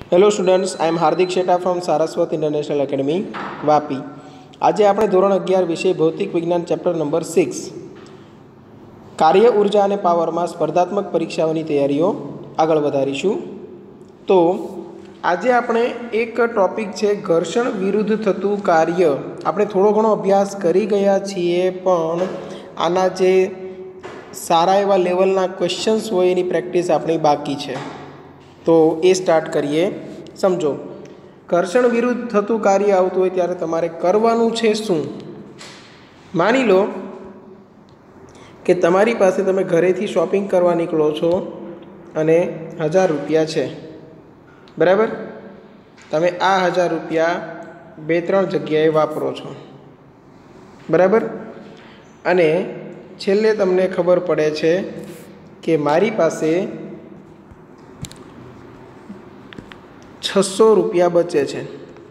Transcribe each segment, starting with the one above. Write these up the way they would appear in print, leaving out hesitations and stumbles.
Hello students, I am Hardik Shetha from Saraswat international academy Vapi. આજે આપણે ધોરણ 11 વિષય ભૌતિક વિજ્ઞાન ચેપ્ટર નંબર 6 કાર્ય ઉર્જા અને પાવરમાં સ્પર્ધાત્મક પરીક્ષાઓની તૈયારીઓ આગળ વધારીશું। તો આજે આપણે એક ટોપિક છે ઘર્ષણ વિરુદ્ધ થતું કાર્ય। આપણે થોડો ઘણો અભ્યાસ કરી ગયા છીએ, પણ આના જે સારા એવા લેવલના ક્વેશ્ચન્સ હોય એની પ્રેક્ટિસ આપણી બાકી છે। તો એ સ્ટાર્ટ કરીએ। સમજો, ઘર્ષણ વિરુદ્ધ થતું કાર્ય આવતું હોય ત્યારે તમારે કરવાનું છે શું? માની લો કે તમારી પાસે તમે ઘરેથી શોપિંગ કરવા નીકળો છો અને 1000 રૂપિયા છે, બરાબર? તમે આ 1000 રૂપિયા 2-3 જગ્યાએ વાપરો છો, બરાબર? અને છેલ્લે તમને ખબર પડે છે કે મારી પાસે 600 રૂપિયા બચે છે,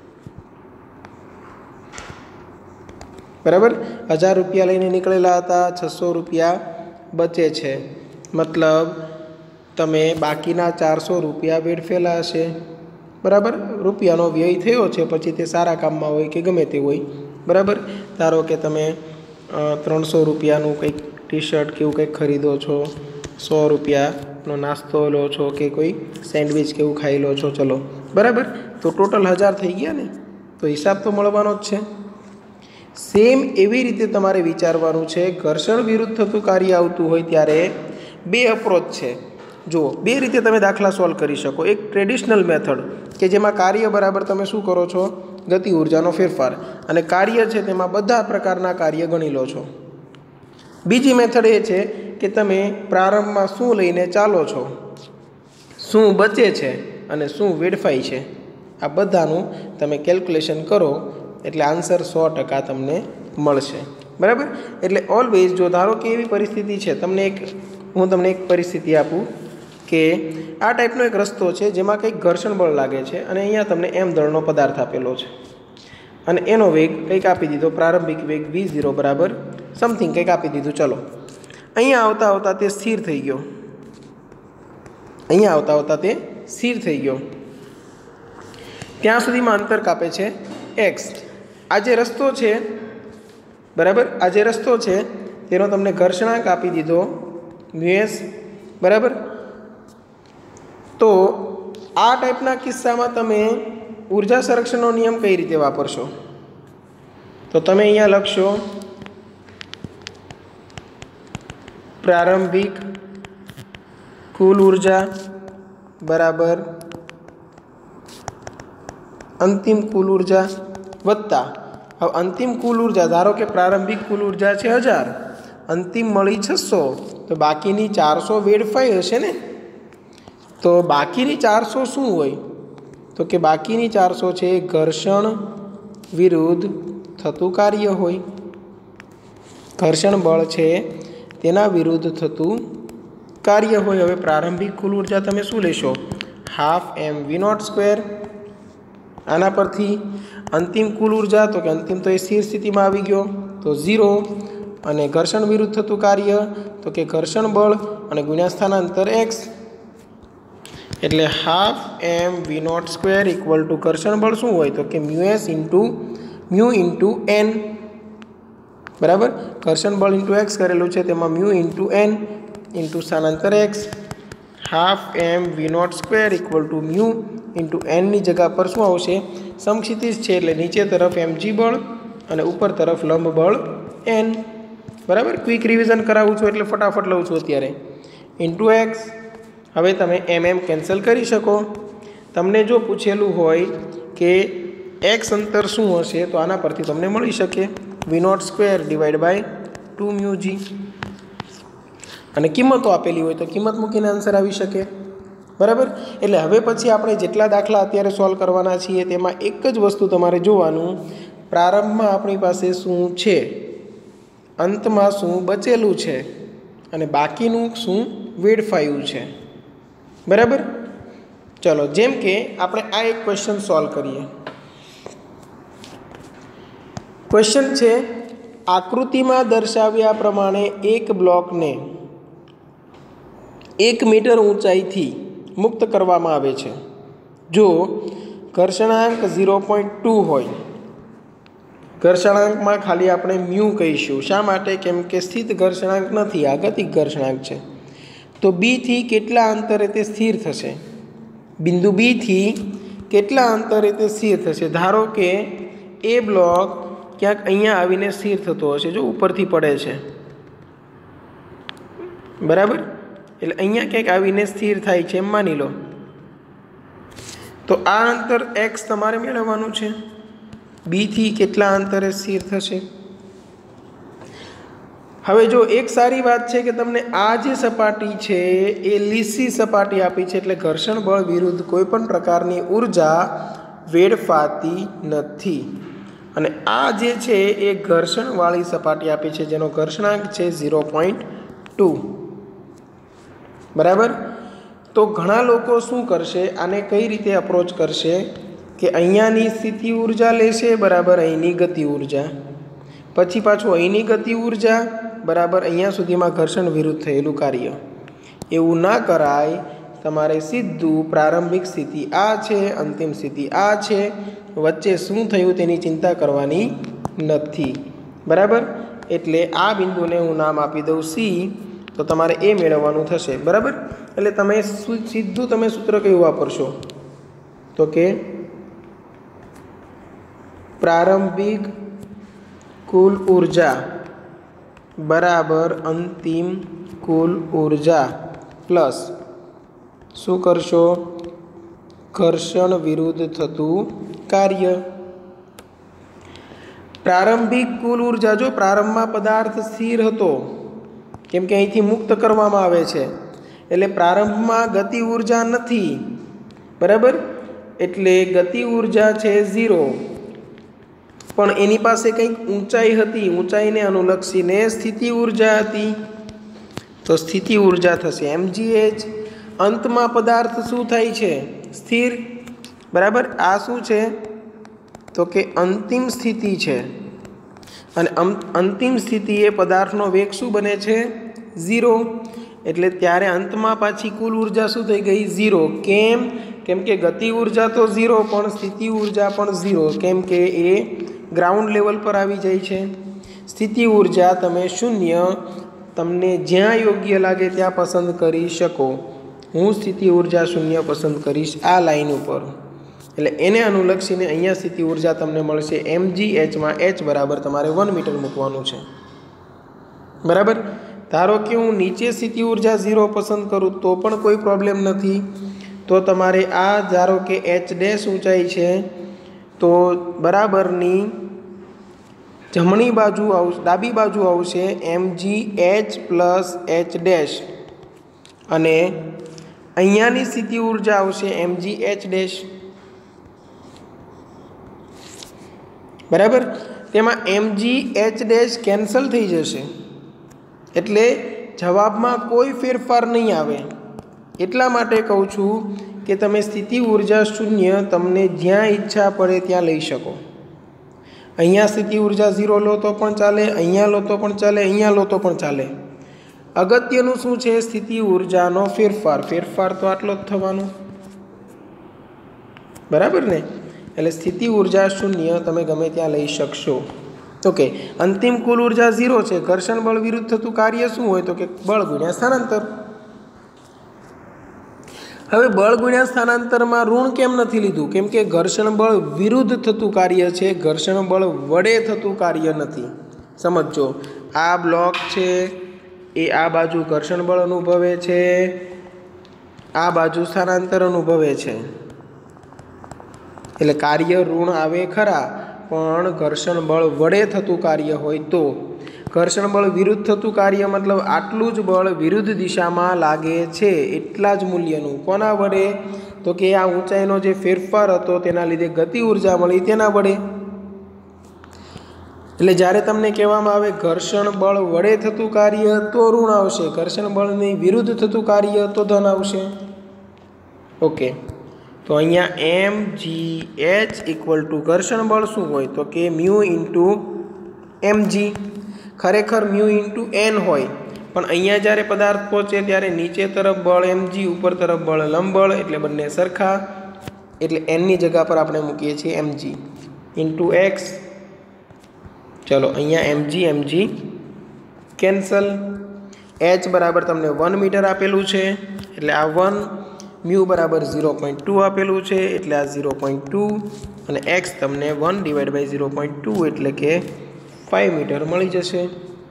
બરાબર? 1000 રૂપિયા લઈને નીકળેલા હતા, 600 રૂપિયા બચે છે, મતલબ તમે બાકીના 400 રૂપિયા વેડફેલા હશે, બરાબર? રૂપિયાનો વ્યય થયો છે, પછી તે સારા કામમાં હોય કે ગમે તે હોય, બરાબર? ધારો કે તમે 300 રૂપિયાનું કંઈક ટી શર્ટ કે એવું કંઈક ખરીદો છો, 100 રૂપિયાનો નાસ્તો લો છો કે કોઈ સેન્ડવિચ કે એવું ખાઈ લો છો, ચલો, બરાબર? તો ટોટલ 1000 થઈ ગયા ને, તો હિસાબ તો મળવાનો જ છે। સેમ એવી રીતે તમારે વિચારવાનું છે, ઘર્ષણ વિરુદ્ધ થતું કાર્ય આવતું હોય ત્યારે બે અપ્રોચ છે। જુઓ, બે રીતે તમે દાખલા સોલ્વ કરી શકો। એક ટ્રેડિશનલ મેથડ કે જેમાં કાર્ય બરાબર તમે શું કરો છો, ગતિ ઉર્જાનો ફેરફાર, અને કાર્ય છે તેમાં બધા પ્રકારના કાર્ય ગણી લો છો। બીજી મેથડ એ છે કે તમે પ્રારંભમાં શું લઈને ચાલો છો, શું બચે છે અને શું વેડફાય છે, આ બધાનું તમે કેલ્ક્યુલેશન કરો એટલે આન્સર 100% તમને મળશે, બરાબર? એટલે ઓલવેઝ જો ધારો કે એવી પરિસ્થિતિ છે, હું તમને એક પરિસ્થિતિ આપું કે આ ટાઈપનો એક રસ્તો છે જેમાં કંઈક ઘર્ષણ બળ લાગે છે અને અહીંયા તમને m દળનો પદાર્થ આપેલો છે અને એનો વેગ કંઈક આપી દીધો, પ્રારંભિક વેગ v0 બરાબર સમથિંગ કંઈક આપી દીધું, ચલો। અહીંયા આવતા આવતા તે સ્થિર થઈ ગયો, ત્યાં સુધીમાં અંતર કાપે છે x। આ જે રસ્તો છે, બરાબર, આ જે રસ્તો છે તેનો તમને ઘર્ષણાંક આપી દીધો μs, બરાબર? તો આ ટાઈપના કિસ્સામાં તમે ઉર્જા સંરક્ષણનો નિયમ કઈ રીતે વાપરશો? તો તમે અહીંયા લખશો પ્રારંભિક કુલ ઉર્જા બરાબર અંતિમ કુલ ઉર્જા વત્તા, હવે અંતિમ કુલ ઉર્જા, ધારો કે પ્રારંભિક કુલ ઉર્જા છે 1000, અંતિમ મળી 600, તો બાકીની 400 વેડફાઈ હશે ને? તો બાકીની 400 શું હોય? તો કે બાકીની 400 છે ઘર્ષણ વિરુદ્ધ થતું કાર્ય હોય, ઘર્ષણ બળ છે તેના વિરુદ્ધ થતું કાર્ય હોય। હવે પ્રારંભિક કુલ ઉર્જા તમે શું લેશો? 12mv02। આના પરથી અંતિમ કુલ ઉર્જા, તો કે અંતિમ તો એ સ્થિર સ્થિતિમાં આવી ગયો, તો 0, અને ઘર્ષણ વિરુદ્ધ થતું કાર્ય તો કે ઘર્ષણ બળ અને ગુણ્યા સ્થાનાંતર x, એટલે 12mv02 ઇક્વલ ટુ ઘર્ષણ બળ શું હોય? તો કે μs ઇન્ટુ n, બરાબર? ઘર્ષણ બળ ઇન્ટુ x કરેલું છે, તેમાં μ ઇન્ટુ n ઇન્ટુ સ્થાનાંતર x, 12mv02 equal to μ into n ની જગ્યા પર શું આવશે? સમક્ષિતિજ છે એટલે નીચે તરફ mg બળ અને ઉપર તરફ લંબ બળ n, બરાબર? ક્વિક રિવિઝન કરાવું છું એટલે ફટાફટ લઉં છું અત્યારે, ઇન્ટુ x। હવે તમે કેન્સલ કરી શકો। તમને જો પૂછેલું હોય કે x અંતર શું હશે, તો આના પરથી તમને મળી શકે v02 ડિવાઈડ બાય 2μg, અને કિંમતો આપેલી હોય તો કિંમત મૂકીને આન્સર આવી શકે, બરાબર? એટલે હવે પછી આપણે જેટલા દાખલા અત્યારે સોલ્વ કરવાના છીએ તેમાં એક જ વસ્તુ તમારે જોવાનું, પ્રારંભમાં આપણી પાસે શું છે, અંતમાં શું બચેલું છે અને બાકીનું શું વેડફાયું છે, બરાબર? ચલો, જેમ કે આપણે આ એક ક્વેશ્ચન સોલ્વ કરીએ। ક્વેશ્ચન છે, આકૃતિમાં દર્શાવ્યા પ્રમાણે એક બ્લોકને 1 મીટર ઊંચાઈથી મુક્ત કરવામાં આવે છે જો ઘર્ષણાંક 0.2 હોય, ઘર્ષણાંકમાં ખાલી આપણે મ્યુ કહીશું. શા માટે? કેમ કે સ્થિત ઘર્ષણાંક નથી, આ ગતિક ઘર્ષણાંક છે. તો બીથી કેટલા અંતરે તે સ્થિર થશે? બિંદુ બીથી કેટલા અંતરે તે સ્થિર થશે? ધારો કે એ બ્લોક ક્યાંક અહીંયા આવીને સ્થિર થતો હશે, જો ઉપરથી પડે છે, બરાબર? એટલે અહીંયા ક્યાંક આવીને સ્થિર થાય છે એમ માની લો. તો આ અંતર x તમારે મેળવવાનું છે. બીથી કેટલા અંતરે સ્થિર થશે? હવે જો એક સારી વાત છે કે તમને આ જે સપાટી છે એ લીસી સપાટી આપી છે, એટલે ઘર્ષણ બળ વિરુદ્ધ કોઈ પણ પ્રકારની ઉર્જા વેડફાતી નથી. અને આ જે છે એ ઘર્ષણવાળી સપાટી આપી છે જેનો ઘર્ષણાંક છે 0.2. બરાબર? તો ઘણા લોકો શું કરશે, આને કઈ રીતે અપ્રોચ કરશે કે અહીંયાની સ્થિતિ ઉર્જા લેશે બરાબર અહીંની ગતિ ઉર્જા, પછી પાછું અહીંની ગતિ ઉર્જા બરાબર અહીંયા સુધીમાં ઘર્ષણ વિરુદ્ધ થયેલું કાર્ય. એવું ના કરાય. તમારે સીધું પ્રારંભિક સ્થિતિ આ છે, અંતિમ સ્થિતિ આ છે, વચ્ચે શું થયું તેની ચિંતા કરવાની નથી. બરાબર? એટલે આ બિંદુને હું નામ આપી દઉં C. તો તમારે એ મેળવવાનું થશે. બરાબર? એટલે તમે સીધું તમે સૂત્ર કયું વાપરશો? તો કે પ્રારંભિક કુલ ઉર્જા બરાબર અંતિમ કુલ ઉર્જા પ્લસ શું કરશો? ઘર્ષણ વિરુદ્ધ થતું કાર્ય. પ્રારંભિક કુલ ઉર્જા, જો પ્રારંભમાં પદાર્થ સ્થિર હતો, કેમ કે અહીંથી મુક્ત કરવામાં આવે છે, એટલે પ્રારંભમાં ગતિ ઉર્જા નથી. બરાબર? એટલે ગતિ ઉર્જા છે 0, પણ એની પાસે કંઈક ઊંચાઈ હતી, ઊંચાઈને અનુલક્ષીને સ્થિતિ ઉર્જા હતી, તો સ્થિતિ ઉર્જા થશે mgh. અંતમાં પદાર્થ શું થાય છે? સ્થિર. બરાબર? આ શું છે? તો કે અંતિમ સ્થિતિ છે. અને અંતિમ સ્થિતિએ પદાર્થનો વેગ શું બને છે? 0. એટલે ત્યારે અંતમાં પાછી કુલ ઉર્જા શું થઈ ગઈ? 0. કેમ? કેમ કે ગતિ ઉર્જા તો 0 પણ સ્થિતિ ઉર્જા પણ 0, કેમ કે એ ગ્રાઉન્ડ લેવલ પર આવી જાય છે. સ્થિતિ ઉર્જા તમે 0 તમને જ્યાં યોગ્ય લાગે ત્યાં પસંદ કરી શકો. હું સ્થિતિ ઉર્જા 0 પસંદ કરીશ આ લાઈન ઉપર. એટલે એને અનુલક્ષીને અહીંયા સ્થિતિ ઉર્જા તમને મળશે mgh માં h બરાબર તમારે 1 મીટર મૂકવાનું છે. બરાબર? ધારો કે હું નીચે સ્થિતિ ઉર્જા 0 પસંદ કરું તો પણ કોઈ પ્રોબ્લેમ નથી. તો તમારે આ ધારો કે h' ઊંચાઈ છે, તો બરાબરની જમણી બાજુ આવશે, ડાબી બાજુ આવશે mgh પ્લસ h', અને અહીંયાની સ્થિતિ ઉર્જા આવશે mgh'. બરાબર? તેમાં mgh' કેન્સલ થઈ જશે, એટલે જવાબમાં કોઈ ફેરફાર નહીં આવે. એટલા માટે કહું છું કે તમે સ્થિતિ ઉર્જા 0 તમને જ્યાં ઈચ્છા પડે ત્યાં લઈ શકો. અહીંયા સ્થિતિ ઉર્જા 0 લો તો પણ ચાલે, અહીંયા લો તો પણ ચાલે, અહીંયા લો તો પણ ચાલે. અગત્યનું શું છે? સ્થિતિ ઉર્જાનો ફેરફાર. ફેરફાર તો આટલો જ થવાનો. બરાબર ને? એટલે સ્થિતિ ઉર્જા 0 તમે ગમે ત્યાં લઈ શકશો. ઓકે. અંતિમ કુલ ઉર્જા 0 છે. ઘર્ષણ બળ વિરુદ્ધ થતું કાર્ય શું હોય? તો કે બળ ગુણ્યા સ્થાનાંતર. હવે બળ ગુણ્યા સ્થાનાંતરમાં ઋણ કેમ નથી લીધું? કેમ કે ઘર્ષણ બળ વિરુદ્ધ થતું કાર્ય છે, ઘર્ષણ બળ વડે થતું કાર્ય નથી. સમજો, આ બ્લોક છે એ આ બાજુ ઘર્ષણ બળ અનુભવે છે, આ બાજુ સ્થાનાંતર અનુભવે છે, એટલે કાર્ય ઋણ આવે ખરા, પણ ઘર્ષણ બળ વડે થતું કાર્ય હોય તો. ઘર્ષણ બળ વિરુદ્ધ થતું કાર્ય મતલબ આટલું જ બળ વિરુદ્ધ દિશામાં લાગે છે એટલા જ મૂલ્યનું. કોના વડે? તો કે આ ઊંચાઈનો જે ફેરફાર હતો તેના લીધે ગતિ ઉર્જા મળી તેના વડે. એટલે જ્યારે તમને કહેવામાં આવે ઘર્ષણ બળ વડે થતું કાર્ય તો ઋણ આવશે, ઘર્ષણ બળની વિરુદ્ધ થતું કાર્ય તો ધન આવશે. ઓકે. તો અહીંયા mgh ઇક્વલ ટુ ઘર્ષણ બળ શું હોય? તો કે મ્યુ ઇન્ટુ mg. ખરેખર મ્યુ ઇન્ટુ n હોય, પણ અહીંયા જ્યારે પદાર્થ પહોંચે ત્યારે નીચે તરફ બળ mg, ઉપર તરફ બળ લંબ બળ, એટલે બંને સરખા. એટલે એનની જગ્યા પર આપણે મૂકીએ છીએ mg ઇન્ટુ એક્સ. ચલો અહીંયા mg કેન્સલ. h બરાબર તમને 1 મીટર આપેલું છે એટલે આ 1, મ્યુ બરાબર 0.2 આપેલું છે એટલે આ 0.2 અને x તમને 1/0.2 એટલે કે 5 મીટર મળી જશે.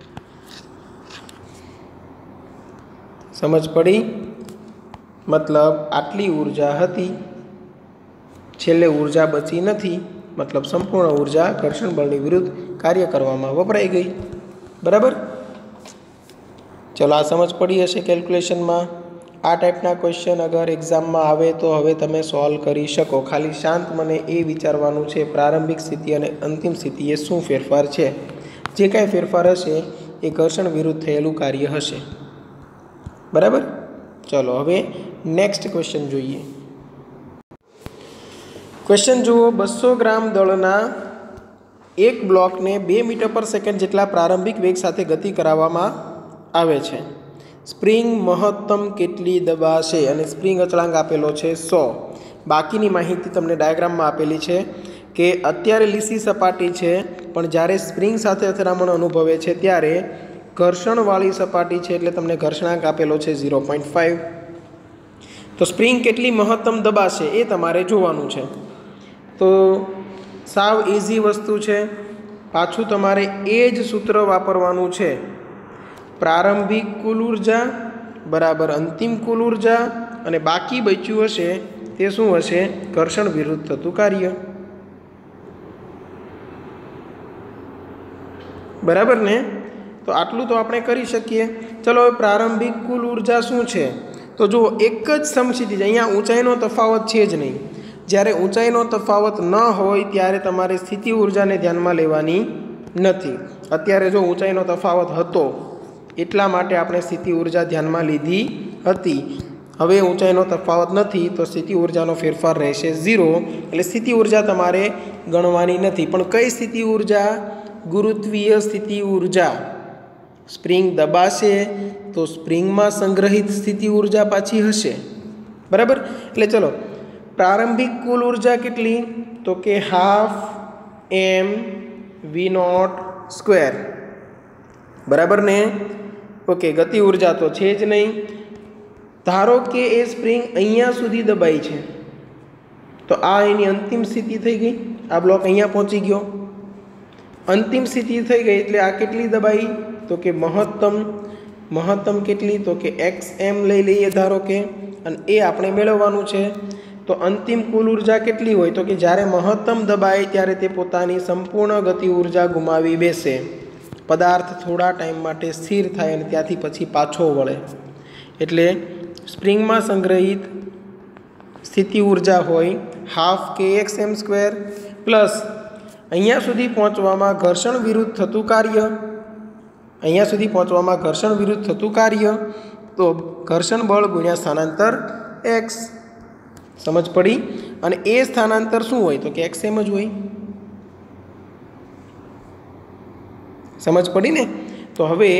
સમજ પડી? મતલબ આટલી ઉર્જા હતી, છેલ્લે ઉર્જા બચી નથી, મતલબ સંપૂર્ણ ઉર્જા ઘર્ષણ બળની વિરુદ્ધ કાર્ય કરવામાં વપરાઈ ગઈ. બરાબર? ચલો આ સમજ પડી હશે કેલ્ક્યુલેશનમાં. આ ટાઈપના ક્વેશ્ચન અગર એક્ઝામમાં આવે તો હવે તમે સોલ્વ કરી શકો. ખાલી શાંત મને એ વિચારવાનું છે પ્રારંભિક સ્થિતિ અને અંતિમ સ્થિતિએ શું ફેરફાર છે. જે કાંઈ ફેરફાર હશે એ ઘર્ષણ વિરુદ્ધ થયેલું કાર્ય હશે. બરાબર? ચલો હવે નેક્સ્ટ ક્વેશ્ચન જોઈએ. ક્વેશ્ચન જુઓ. 200 ગ્રામ દળના એક બ્લોકને 2 મીટર પર સેકન્ડ જેટલા પ્રારંભિક વેગ સાથે ગતિ કરાવવામાં આવે છે. સ્પ્રિંગ મહત્તમ કેટલી દબાશે અને સ્પ્રિંગ અચળાંક આપેલો છે 100. બાકીની માહિતી તમને ડાયાગ્રામમાં આપેલી છે કે અત્યારે લીસી સપાટી છે, પણ જ્યારે સ્પ્રિંગ સાથે અથડામણ અનુભવે છે ત્યારે ઘર્ષણવાળી સપાટી છે એટલે તમને ઘર્ષણાંક આપેલો છે 0.5. તો સ્પ્રિંગ કેટલી મહત્તમ દબાશે એ તમારે જોવાનું છે. તો સાવ ઇઝી વસ્તુ છે. પાછું તમારે એ જ સૂત્ર વાપરવાનું છે. પ્રારંભિક કુલ ઉર્જા બરાબર અંતિમ કુલ ઉર્જા અને બાકી બચ્યું હશે તે શું હશે? ઘર્ષણ વિરુદ્ધ થતું કાર્ય. બરાબર ને? તો આટલું તો આપણે કરી શકીએ. ચલો હવે પ્રારંભિક કુલ ઉર્જા શું છે? તો જુઓ, એક જ સમક્ષિતિજ, અહીંયા ઊંચાઈનો તફાવત છે જ નહીં. જ્યારે ઊંચાઈનો તફાવત ન હોય ત્યારે તમારે સ્થિતિ ઉર્જાને ધ્યાનમાં લેવાની નથી. અત્યારે જો ઊંચાઈનો તફાવત હતો એટલા માટે આપણે સ્થિતિ ઉર્જા ધ્યાનમાં લીધી હતી. હવે ઊંચાઈનો તફાવત નથી તો સ્થિતિ ઉર્જાનો ફેરફાર રહેશે 0. એટલે સ્થિતિ ઉર્જા તમારે ગણવાની નથી. પણ કઈ સ્થિતિ ઉર્જા? ગુરુત્વીય સ્થિતિ ઉર્જા. સ્પ્રિંગ દબાશે તો સ્પ્રિંગમાં સંગ્રહિત સ્થિતિ ઉર્જા પાછી હશે. બરાબર? એટલે ચલો, પ્રારંભિક કુલ ઉર્જા કેટલી? તો કે ½mv0². બરાબર ને? ઓકે, ગતિ ઉર્જા તો છે જ નહીં. ધારો કે એ સ્પ્રિંગ અહીંયા સુધી દબાઈ છે તો આ એની અંતિમ સ્થિતિ થઈ ગઈ. આ બ્લોક અહીંયા પહોંચી ગયો, અંતિમ સ્થિતિ થઈ ગઈ એટલે આ કેટલી દબાઈ? તો કે મહત્તમ કેટલી? તો કે xm લઈ લઈએ ધારો કે, અને એ આપણે મેળવવાનું છે. તો અંતિમ કુલ ઉર્જા કેટલી હોય? તો કે જ્યારે મહત્તમ દબાય ત્યારે તે પોતાની સંપૂર્ણ ગતિ ઉર્જા ગુમાવી બેસે. પદાર્થ થોડા ટાઈમ માટે સ્થિર થાય અને ત્યાંથી પછી પાછો વળે. એટલે સ્પ્રિંગમાં સંગ્રહિત સ્થિતિ ઉર્જા હોય ½kxm² પ્લસ અહીંયા સુધી પહોંચવામાં ઘર્ષણ વિરુદ્ધ થતું કાર્ય. અહીંયા સુધી પહોંચવામાં ઘર્ષણ વિરુદ્ધ થતું કાર્ય તો ઘર્ષણ બળ ગુણ્યા સ્થાનાંતર x. સમજ પડી? અને એ સ્થાનાંતર શું હોય? તો કે xm જ હોય. સમજ પડી ને? તો હવે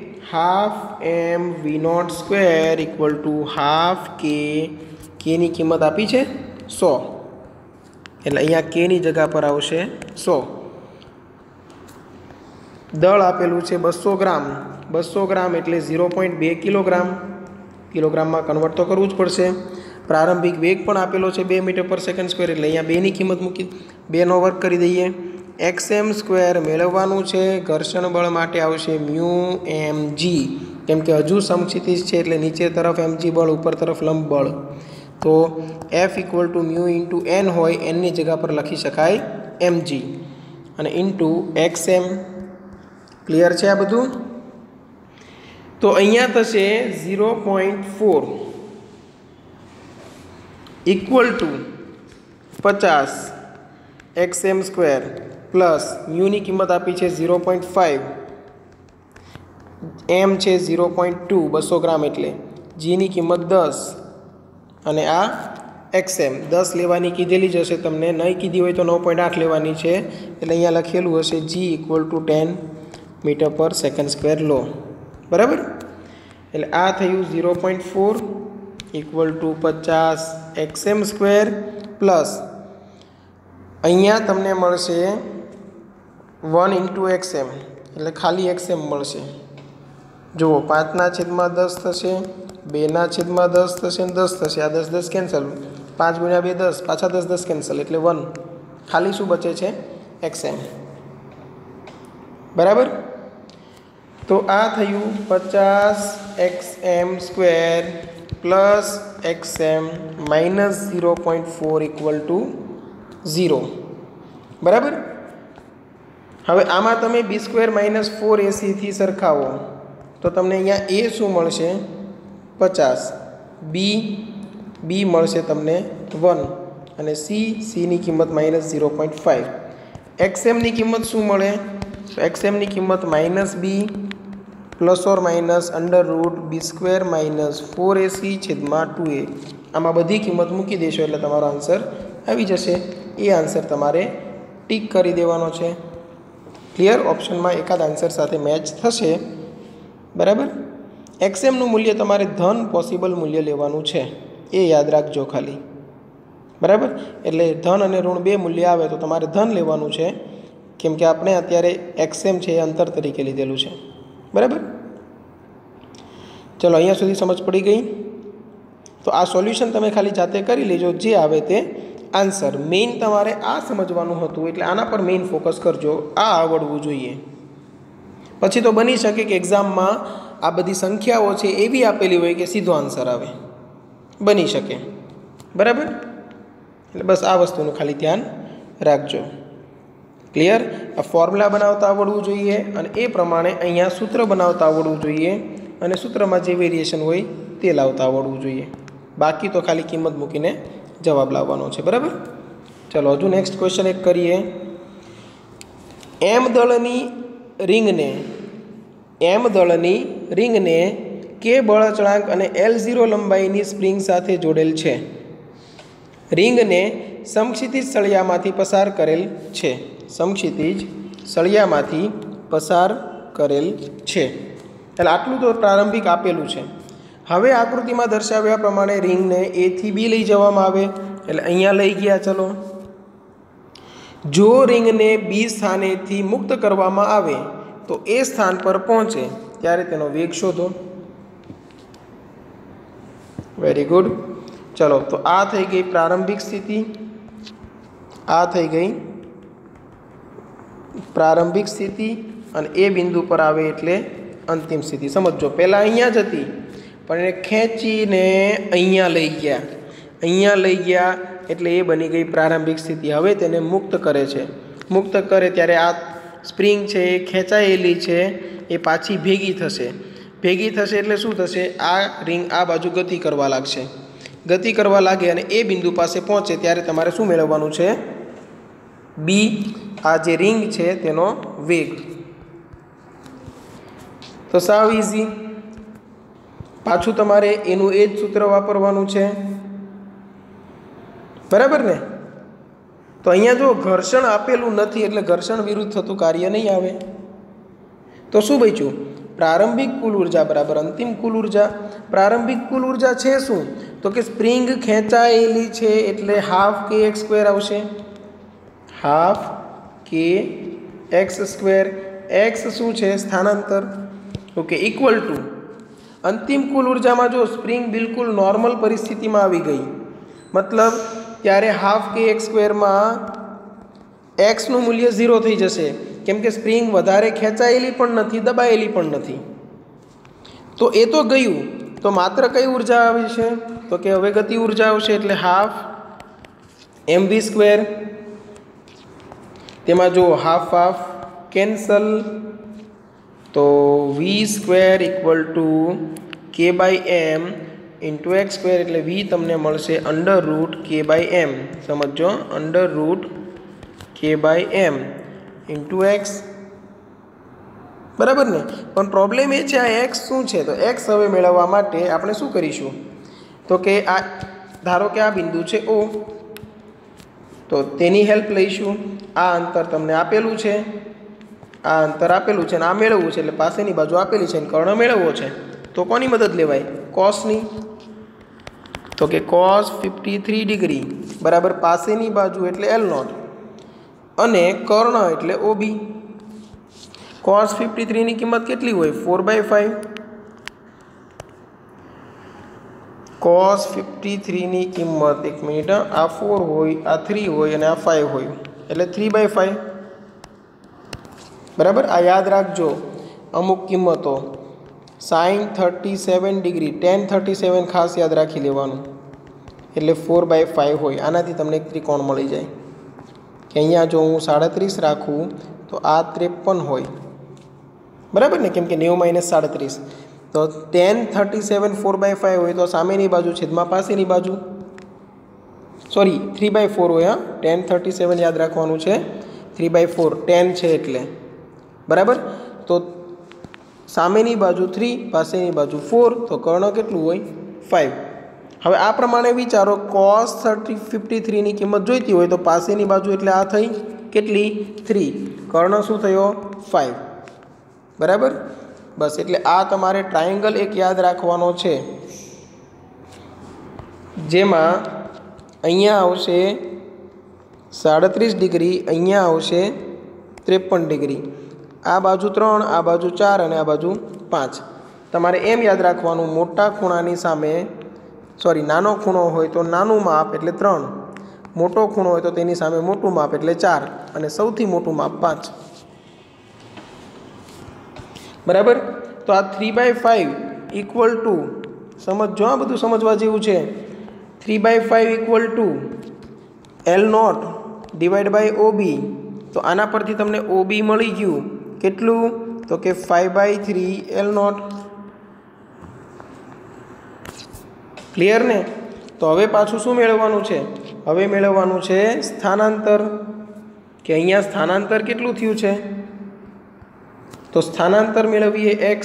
½mv0² ½ k ની કિંમત આપી છે 100. એટલે અહીંયા k ની જગ્યા પર આવશે 100. દળ આપેલું છે 200 ગ્રામ. 200 ગ્રામ એટલે 0.2 કિલોગ્રામ. કિલોગ્રામમાં કન્વર્ટ તો કરવું જ પડશે. પ્રારંભિક વેગ પણ આપેલો છે 2 મીટર પર સેકન્ડ સ્ક્વેર. એટલે અહીંયા 2 ની કિંમત મૂકી 2નો વર્ગ કરી દઈએ. xm² મેળવવાનું છે. ઘર્ષણ બળ માટે આવશે μmg, કેમ કે હજુ સમક્ષિતિજ છે એટલે નીચે તરફ mg બળ, ઉપર તરફ લંબ બળ. તો F = μ × n હોય, nની જગ્યા પર લખી શકાય mg અને ઇન્ટુ xm. ક્લિયર છે આ બધું? તો અહીંયા થશે 0.4 = 50 xm² પ્લસ મ્યુની કિંમત આપી છે 0.5, m છે 0.2 200 ગ્રામ એટલે, જીની કિંમત 10 અને આ xm 10 લેવાની કીધેલી જ હશે તમને, નહીં કીધી હોય તો 9.8 લેવાની છે. એટલે અહીંયા લખેલું હશે g = 10 metre per second square લો. બરાબર? એટલે આ થયું 0.4 = 50 xm² પ્લસ અહીંયા તમને મળશે 1 × XM એટલે ખાલી XM મળશે। જુઓ 5/10 થશે, 2/10 થશે, 10 થશે, આ 10 10 કેન્સલ, 5 × 2 10, પાછા 10 10 કેન્સલ એટલે 1, ખાલી શું બચે છે XM। બરાબર, તો આ થયું 50XM² પ્લસ XM માઇનસ 0.4 = 0। બરાબર, હવે આમાં તમે B² - 4AC થી સરખાવો તો તમને અહીંયા A શું મળશે 50, B મળશે તમને 1 અને C ની કિંમત -0.5। XM ની કિંમત શું મળે તો XM ની કિંમત -B ± √B² - 4AC/2A। આમાં બધી કિંમત મૂકી દેશો એટલે તમારો આન્સર આવી જશે। એ આન્સર તમારે ટીક કરી દેવાનો છે। ક્લિયર, ઓપ્શનમાં એકાદ આન્સર સાથે મેચ થશે। બરાબર, XM નું મૂલ્ય તમારે ધન પોસિબલ મૂલ્ય લેવાનું છે, એ યાદ રાખજો ખાલી। બરાબર, એટલે ધન અને ઋણ બે મૂલ્ય આવે તો તમારે ધન લેવાનું છે, કેમ કે આપણે અત્યારે XM છે એ અંતર તરીકે લીધેલું છે। બરાબર, ચલો અહીંયા સુધી સમજ પડી ગઈ। તો આ સોલ્યુશન તમે ખાલી જાતે કરી લેજો, જે આવે તે આન્સર। મેઇન તમારે આ સમજવાનું હતું એટલે આના પર મેઇન ફોકસ કરજો, આ આવડવું જોઈએ। પછી તો બની શકે કે એક્ઝામમાં આ બધી સંખ્યાઓ છે એવી આપેલી હોય કે સીધો આન્સર આવે, બની શકે। બરાબર, એટલે બસ આ વસ્તુનું ખાલી ધ્યાન રાખજો। ક્લિયર, આ ફોર્મ્યુલા બનાવતા આવડવું જોઈએ અને એ પ્રમાણે અહીંયા સૂત્ર બનાવતા આવડવું જોઈએ અને સૂત્રમાં જે વેરિએશન હોય તે લાવતા આવડવું જોઈએ। બાકી તો ખાલી કિંમત મૂકીને જવાબ લાવવાનો છે। બરાબર, ચલો હજુ નેક્સ્ટ ક્વેશ્ચન એક કરીએ। M દળની રિંગને K બળ અચળાંક અને L0 લંબાઈની સ્પ્રિંગ સાથે જોડેલ છે। રિંગને સમક્ષિતિજ સળિયામાંથી પસાર કરેલ છે। સમક્ષિતિજ સળિયામાંથી પસાર કરેલ છે એટલે આટલું તો પ્રારંભિક આપેલું છે। હવે આકૃતિમાં દર્શાવ્યા પ્રમાણે રિંગને A થી B લઈ જવામાં આવે એટલે અહીંયા લઈ ગયા। ચલો, જો રિંગને B સ્થાનેથી મુક્ત કરવામાં આવે તો એ સ્થાન પર પહોંચે ત્યારે તેનો વેગ શોધો। વેરી ગુડ, ચલો તો આ થઈ ગઈ પ્રારંભિક સ્થિતિ, આ થઈ ગઈ પ્રારંભિક સ્થિતિ અને એ બિંદુ પર આવે એટલે અંતિમ સ્થિતિ। સમજો, પહેલાં અહીંયા જ હતી પણ એને ખેંચીને અહીંયા લઈ ગયા એટલે એ બની ગઈ પ્રારંભિક સ્થિતિ। હવે તેને મુક્ત કરે છે, મુક્ત કરે ત્યારે આ સ્પ્રિંગ છે એ ખેંચાયેલી છે એ પાછી ભેગી થશે એટલે શું થશે, આ રિંગ આ બાજુ ગતિ કરવા લાગશે, ગતિ કરવા લાગે અને એ બિંદુ પાસે પહોંચે ત્યારે તમારે શું મેળવવાનું છે B, આ જે રિંગ છે તેનો વેગ। તો સાવ ઇઝી, પાછું તમારે એનું એ જ સૂત્ર વાપરવાનું છે। બરાબર ને, તો અહીંયા જો ઘર્ષણ આપેલું નથી એટલે ઘર્ષણ વિરુદ્ધ થતું કાર્ય નહીં આવે। તો શું બચ્યું, પ્રારંભિક કુલ ઉર્જા બરાબર અંતિમ કુલ ઉર્જા। પ્રારંભિક કુલ ઉર્જા છે શું તો કે સ્પ્રિંગ ખેંચાયેલી છે એટલે ½ kx² આવશે, ½ kx²। x શું છે સ્થાનાંતર, ઓકે, ઇક્વલ ટુ અંતિમ કુલ ઉર્જામાં જો સ્પ્રિંગ બિલકુલ નોર્મલ પરિસ્થિતિમાં આવી ગઈ મતલબ ત્યારે ½ kx² માં x નું મૂલ્ય 0 થઈ જશે, કેમ કે સ્પ્રિંગ વધારે ખેંચાયેલી પણ નથી, દબાયેલી પણ નથી। તો એ તો ગયું, તો માત્ર કઈ ઉર્જા આવી છે તો કે હવે ગતિ ઉર્જા આવશે એટલે ½ mv²। તેમાં જો હાફ કેન્સલ, તો v² = k/m × x² એટલે v તમને મળશે √k/m। સમજો, √k/m × x। બરાબર ને, પણ પ્રોબ્લેમ એ છે આ x શું છે તો x હવે મેળવવા માટે આપણે શું કરીશું તો કે આ ધારો કે આ બિંદુ છે O, તો તેની હેલ્પ લઈશું। આ અંતર તમને આપેલું છે, આ અંતર આપેલું છે અને આ મેળવવું છે એટલે પાસેની બાજુ આપેલી છે અને કર્ણ મેળવવો છે તો કોની મદદ લેવાય, કોસની। તો કે cos 53 ડિગ્રી બરાબર, પાસેની બાજુ એટલે L નોટ અને કર્ણ એટલે OB. cos 53 ની કિંમત કેટલી હોય? 4/5. cos 53 ની કિંમત, એક મિનિટ, આ 4 હોય, આ 3 હોય અને આ 5 હોય, એટલે 3/5. બરાબર, આ યાદ રાખજો. અમુક કિંમતો sin 37 ડિગ્રી, tan 37 ખાસ યાદ રાખી લેવાનું, એટલે 4/5 હોય. આનાથી તમને એક ત્રિકોણ મળી જાય કે અહીંયા જો હું 37 રાખું તો આ 53 હોય. બરાબર ને, કેમ કે 90 - 37, તો tan 37 4/5 હોય તો સામેની બાજુ છેદમાં પાસેની બાજુ, સોરી 3/4 હોય. હા, tan 37 યાદ રાખવાનું છે, 3/4 tan છે એટલે. બરાબર, તો સામેની બાજુ 3, પાસેની બાજુ 4, તો કર્ણ કેટલું હોય? 5. હવે આ પ્રમાણે વિચારો, cos 53 ની કિંમત જોઈતી હોય તો પાસેની બાજુ એટલે આ થઈ કેટલી? 3. કર્ણ શું થયો? 5. બરાબર, બસ. એટલે આ તમારે ટ્રાયેંગલ એક યાદ રાખવાનો છે, જેમાં અહીંયા આવશે 37 ડિગ્રી, અહીંયા આવશે 53 ડિગ્રી. આ બાજુ 3, આ બાજુ 4 અને આ બાજુ 5. તમારે એમ યાદ રાખવાનું, મોટા ખૂણાની સામે, સોરી, નાનો ખૂણો હોય તો નાનું માપ એટલે 3, મોટો ખૂણો હોય તો તેની સામે મોટું માપ એટલે 4 અને સૌથી મોટું માપ 5. બરાબર, તો આ 3/5 ઇક્વલ ટુ, સમજો, આ બધું સમજવા જેવું છે. 3/5 equal to L not divide by OB. તો આના પરથી તમને OB મળી ગયું કેટલું? તો કે 5/3 L નોટ. ક્લિયર ને? તો હવે પાછું શું મેળવવાનું છે? હવે મેળવવાનું છે સ્થાનાંતર, કે અહીંયા સ્થાનાંતર કેટલું થયું છે? તો સ્થાનાંતર મેળવીએ x.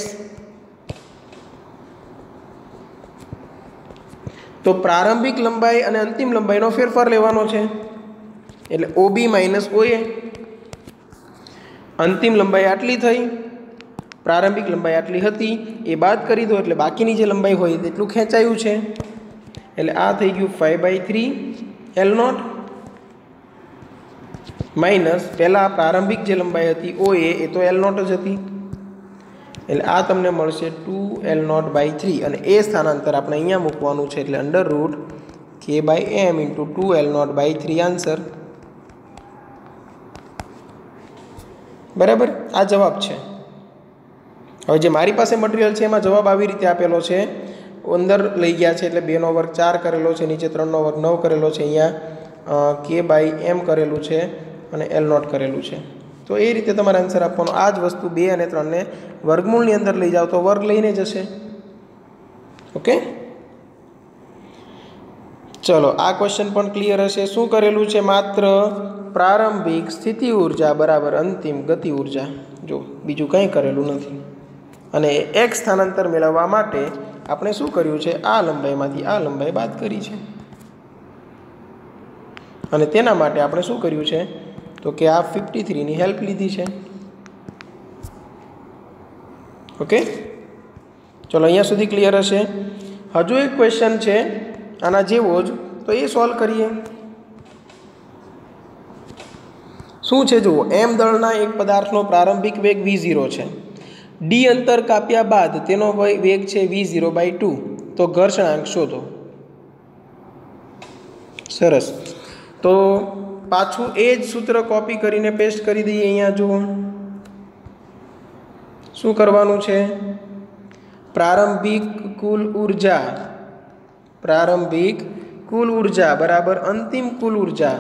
તો પ્રારંભિક લંબાઈ અને અંતિમ લંબાઈનો ફેરફાર લેવાનો છે, એટલે OB માઇનસ OA. અંતિમ લંબાઈ આટલી થઈ, પ્રારંભિક લંબાઈ આટલી હતી, એ બાદ કરી દો એટલે બાકીની જે લંબાઈ હોય તેટલું ખેંચાયું છે, એટલે આ થઈ ગયું 5/3 L નોટ માઇનસ પહેલાં પ્રારંભિક જે લંબાઈ હતી OA એ તો L નોટ જ હતી, એટલે આ તમને મળશે 2 L નોટ/3 અને એ સ્થાનાંતર આપણે અહીંયા મૂકવાનું છે, એટલે √k/m × 2 L નોટ/3 આન્સર. બરાબર, આ જવાબ છે. હવે જે મારી પાસે મટીરિયલ છે એમાં જવાબ આવી રીતે આપેલો છે, અંદર લઈ ગયા છે, એટલે 2 નો વર્ગ 4 કરેલો છે, નીચે 3 નો વર્ગ 9 કરેલો છે, અહીંયા k/m કરેલું છે અને L નોટ કરેલું છે. તો એ રીતે તમારે આન્સર આપવાનો. આ જ વસ્તુ 2 અને 3 ને વર્ગમૂળની અંદર લઈ જાઓ તો વર્ગ લઈને જશે. ઓકે, ચલો આ ક્વેશ્ચન પણ ક્લિયર હશે. શું કરેલું છે? માત્ર પ્રારંભિક સ્થિતિ ઉર્જા બરાબર અંતિમ ગતિ ઉર્જા, જો બીજું કંઈ કરેલું નથી. અને એક સ્થાનાંતર મેળવવા માટે આપણે શું કર્યું છે? આ લંબાઈમાંથી આ લંબાઈ બાદ કરી છે, અને તેના માટે આપણે શું કર્યું છે? તો કે આ 53 ની હેલ્પ લીધી છે. ઓકે, ચલો અહીંયા સુધી ક્લિયર હશે. હજુ એક ક્વેશ્ચન છે આના જેવો જ, તો એ સોલ્વ કરીએ. શું છે જુઓ, m દળના એક પદાર્થનો પ્રારંભિક વેગ v0 છે. d અંતર કાપ્યા બાદ તેનો વેગ છે v0/2. તો ઘર્ષણાંક શોધો. સરસ, તો પાછું એ જ સૂત્ર કોપી કરીને પેસ્ટ કરી દઈએ. અહીંયા જુઓ શું કરવાનું છે? પ્રારંભિક કુલ ઉર્જા બરાબર અંતિમ કુલ ઉર્જા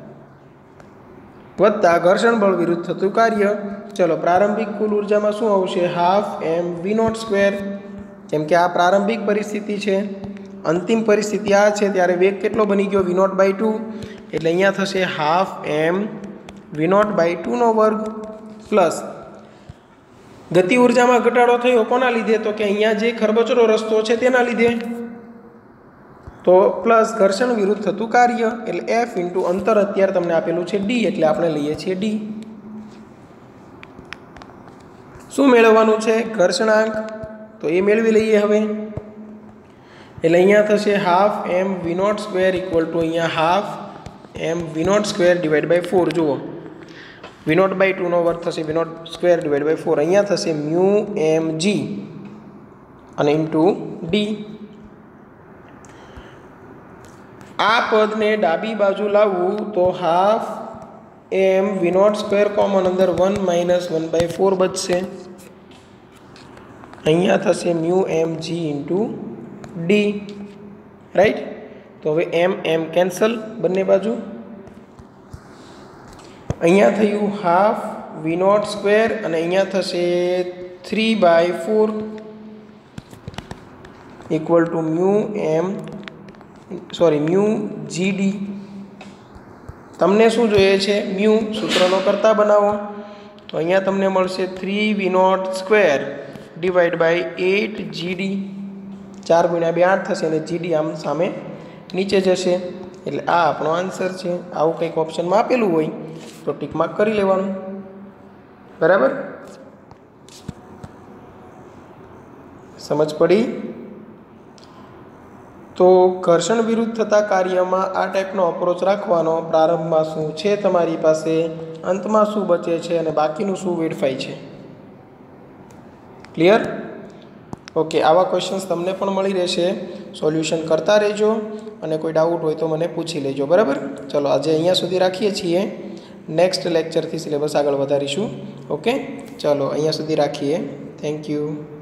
વત્તા ઘર્ષણ બળ વિરુદ્ધ થતું કાર્ય. ચલો, પ્રારંભિક કુલ ઉર્જામાં શું આવશે? 12mv02. કેમ કે આ પ્રારંભિક પરિસ્થિતિ છે, અંતિમ પરિસ્થિતિ આ છે, ત્યારે વેગ કેટલો બની ગયો? v0/2. એટલે અહીંયા થશે 12mv0/2 નો વર્ગ પ્લસ ગતિ ઉર્જામાં ઘટાડો થયો કોના લીધે? તો કે અહીંયા જે ખરબચડો રસ્તો છે તેના લીધે, તો પ્લસ ઘર્ષણ વિરુદ્ધ થતું કાર્ય, એટલે F × અંતર અત્યારે તમને આપેલું છે d, એટલે આપણે લઈએ છીએ d. શું મેળવવાનું છે? ઘર્ષણાંક. તો એ મેળવી લઈએ હવે. એટલે અહીંયા થશે 12mv02 = અહીંયા M V not square divide by 4 જુઓ વી નોટ બાય 2 નો વર્ગ થશે V not square divide by 4 અહીંયા થશે મ્યુ એમ જી અને ઇન્ટુ ડી આ પદને ડાબી બાજુ લાવવું તો half M V not square common અંદર 1 માઇનસ 1/4 બચશે અહીંયા થશે mu M G into D right તો હવે એમ એમ કેન્સલ બંને બાજુ અહીંયા થયું હાફ વી નોટ સ્ક્વેર અને અહીંયા થશે 3/4 ઇક્વલ ટુ મ્યુ જીડી તમને શું જોઈએ છે મ્યુ સૂત્રનો કરતા બનાવો તો અહીંયા તમને મળશે 3 V not square divide by 8 GD 4 × 2 8 થશે અને જીડી આમ સામે નીચે જશે એટલે આ આપણો આન્સર છે આવું કંઈક ઓપ્શનમાં આપેલું હોય તો ટીક માર્ક કરી લેવાનું બરાબર સમજ પડી તો ઘર્ષણ વિરુદ્ધ થતા કાર્યમાં આ ટાઈપનો અપ્રોચ રાખવાનો પ્રારંભમાં શું છે તમારી પાસે અંતમાં શું બચે છે અને બાકીનું શું વેડફાય છે ક્લિયર ઓકે આવા ક્વેશ્ચન્સ તમને પણ મળી રહેશે સોલ્યુશન કરતા રહેજો અને કોઈ ડાઉટ હોય તો મને પૂછી લેજો બરાબર ચલો આજે અહીંયા સુધી રાખીએ છીએ નેક્સ્ટ લેક્ચરથી સિલેબસ આગળ વધારીશું ઓકે ચલો અહીંયા સુધી રાખીએ થેન્ક યુ